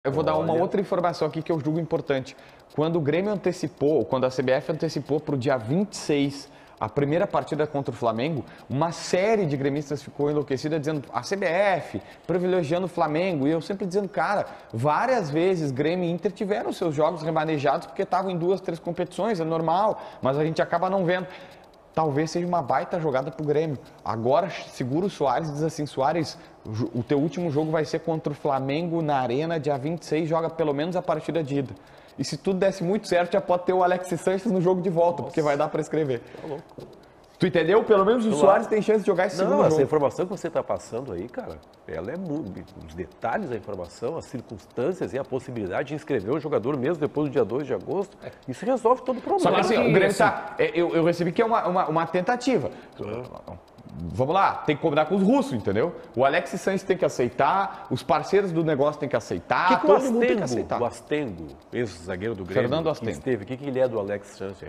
Eu vou dar uma outra informação aqui que eu julgo importante. Quando o Grêmio antecipou, quando a CBF antecipou para o dia 26 a primeira partida contra o Flamengo, uma série de gremistas ficou enlouquecida dizendo a CBF privilegiando o Flamengo. E eu sempre dizendo, cara, várias vezes Grêmio e Inter tiveram seus jogos remanejados porque estavam em 2, 3 competições, é normal, mas a gente acaba não vendo. Talvez seja uma baita jogada pro Grêmio. Agora segura o Soares e diz assim, Soares, o teu último jogo vai ser contra o Flamengo na Arena, dia 26, joga pelo menos a partida de ida. E se tudo desse muito certo, já pode ter o Alexis Sanches no jogo de volta, porque vai dar para escrever. Tá louco. Tu entendeu? Pelo menos o Soares tem chance de jogar esse segundo jogo. Essa informação que você está passando aí, cara, ela é muito... Os detalhes da informação, as circunstâncias e a possibilidade de inscrever o jogador mesmo depois do dia 2 de agosto, isso resolve todo o problema. Só que assim, o Grêmio tá... Eu recebi que é uma tentativa. Vamos lá, tem que combinar com os russos, entendeu? O Alexis Sanches tem que aceitar, os parceiros do negócio tem que aceitar, todo mundo tem que aceitar. O Astengo, ex-zagueiro do Grêmio, Fernando Astengo. esteve aqui, o que ele é do Alexis Sanches?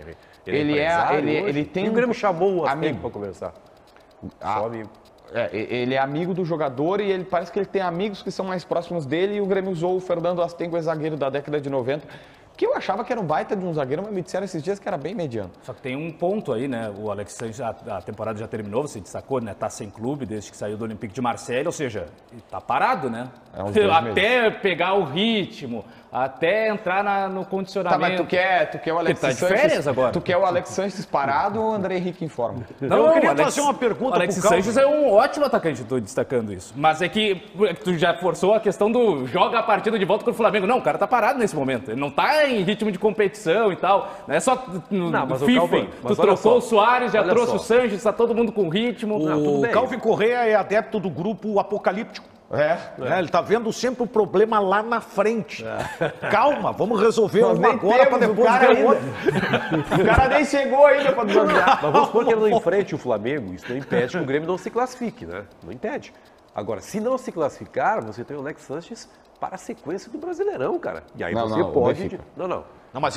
Ele tem e o Grêmio chamou o Astengo amigo para conversar. Só amigo. Ele é amigo do jogador e ele parece que ele tem amigos que são mais próximos dele, e o Grêmio usou o Fernando Astengo, ex-zagueiro da década de 90, que eu achava que era um baita de um zagueiro, mas me disseram esses dias que era bem mediano. Só que tem um ponto aí, né? O Alexis Sanches, a temporada já terminou, você destacou, né? Tá sem clube desde que saiu do Olympique de Marseille, ou seja, tá parado, né? Até pegar o ritmo, até entrar no condicionamento. Tá, mas tu quer o Alexis Sanches... Tá de férias agora. Tu quer o Alexis Sanches parado ou o André Henrique em forma? Não, eu queria fazer uma pergunta pro Alexis Sanches é um ótimo atacante, estou destacando isso. Mas é que tu já forçou a questão do joga a partida de volta com o Flamengo. Não, o cara tá parado nesse momento. Ele não tá em ritmo de competição e tal. Não é só no FIFA. Tu trocou o Soares, já trouxe o Sanches, tá todo mundo com ritmo. O Calvin Correa é adepto do grupo apocalíptico. Ele tá vendo sempre o problema lá na frente. Calma, vamos resolver um agora para depois ver outro. O cara nem chegou ainda para jogar. Mas vamos supor que ele não enfrente o Flamengo, isso não impede que o Grêmio não se classifique, né? Não impede. Agora, se não se classificar, você tem o Alex Sanches para a sequência do Brasileirão, cara. E aí você pode... Não, mas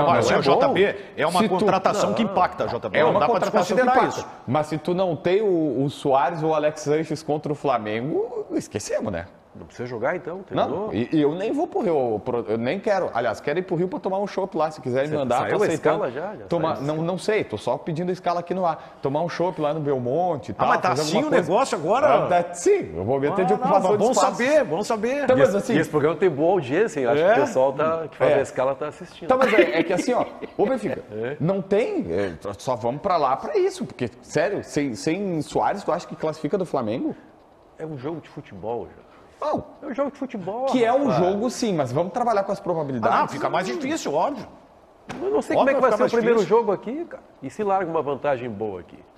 JB, é uma contratação que impacta, JB. Não dá para desconsiderar isso. Mas se tu não tem o Soares ou o Alex Sanches contra o Flamengo, esquecemos, né? Não precisa jogar então, terminou? Não, e eu nem vou pro Rio, eu nem quero. Aliás, quero ir pro Rio para tomar um chopp lá, se quiserem me mandar. Saiu a escala já? Não sei, tô só pedindo a escala aqui no ar. Tomar um chopp lá no Belmonte e tal. Mas tá assim o negócio agora? Sim, eu vou meter de ocupação de espaço. Vamos saber. Então, mas assim, esse programa tem boa audiência, hein? Acho que o pessoal que faz a escala tá assistindo. Tá, mas é que assim, ó, ô Benfica, não tem, só vamos pra lá pra isso, porque, sério, sem Soares, tu acha que classifica do Flamengo? É um jogo de futebol, já. Não. É um jogo de futebol. Que é um jogo, sim, mas vamos trabalhar com as probabilidades. Fica mais difícil, óbvio. Eu não sei como é que vai ser o primeiro jogo aqui, cara. E se larga uma vantagem boa aqui?